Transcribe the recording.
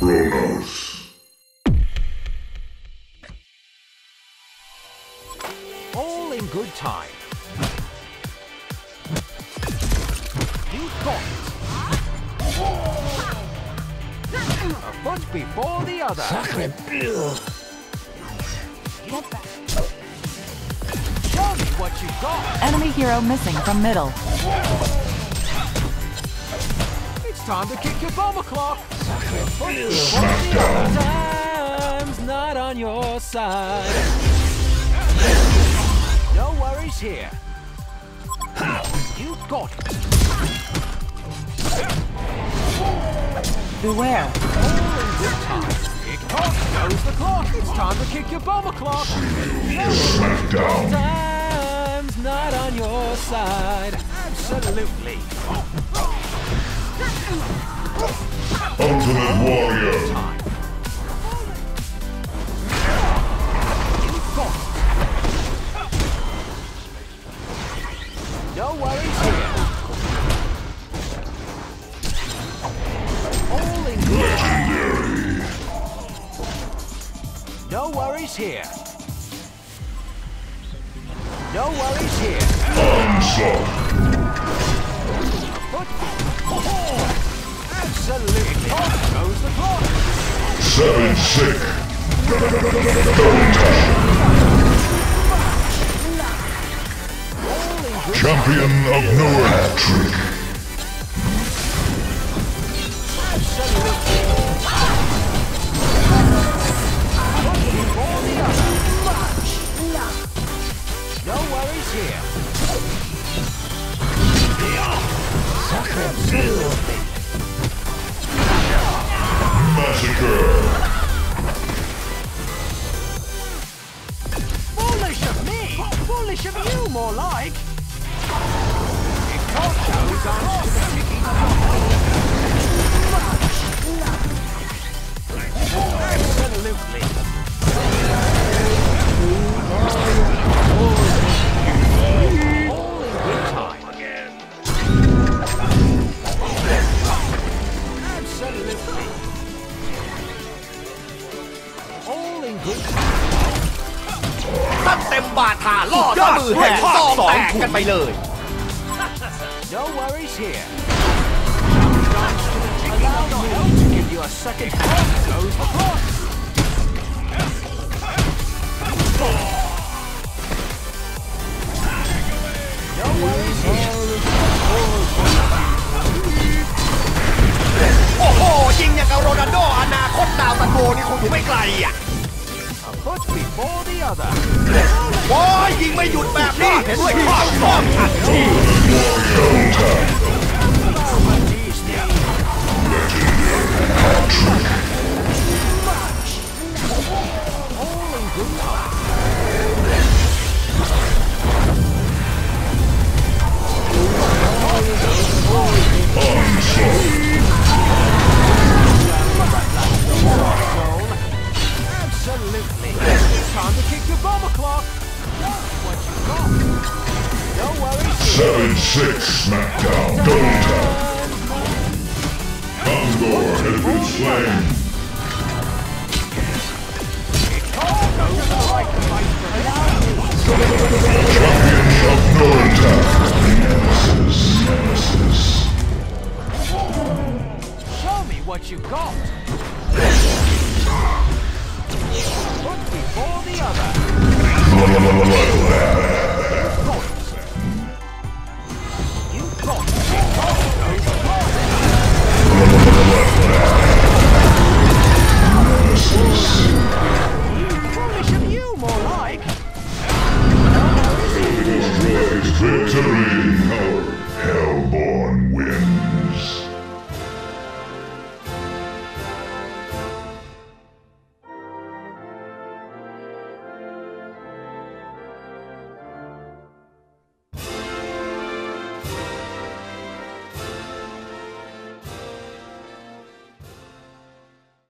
Kronos. All in good time. You got it. A foot before the other. Show me what you got. Enemy hero missing from middle. It's time to kick your bomber clock. Time's not on your side. No worries here. You got it. Beware. All in good time. Tick-tock goes the clock. It's time to kick your bomber clock. Smackdown. Time's not on your side. Absolutely. Ultimate Warrior. Time. You got it. No worries here. All in good. Legendary. No worries here. No worries here. Onslaught. Foot. Absolutely. Off goes the clock. 7-6. Double tap. All in good. Champion of Newark. Hat-trick. Absolutely. One before the other. No worries here. Absolutely. Massacre. Foolish of me! Foolish of you, more like! It goes on to the ticking clock. Absolutely. All in good time. Absolutely. All in good time. ตั้งเต็มบาทาล่อด้วยมือแห่งซองแตกกันไปเลย No worries here. Allow the help to give you a second hand. Goes the clock. No worries here. โอ้โหยิงอย่างกับโรนัลโดอนาคตดาวซันโบนี่คงอยู่ไม่ไกลอ่ะ A foot before the other. โอ้ยยิงไม่หยุดแบบนี้ด้วยข้อสองอัดฉี All in good time. Absolutely. It's time to kick your bomber clock. What you got? No worries. 7-6. Smackdown. Double tap. Kongor has been slain. Champion of Norta. Nemesis. Show me what you got. One before the other. You got it. Foolish of you, more like. Victory.